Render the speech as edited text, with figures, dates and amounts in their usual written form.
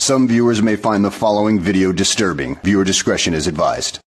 Some viewers may find the following video disturbing. Viewer discretion is advised.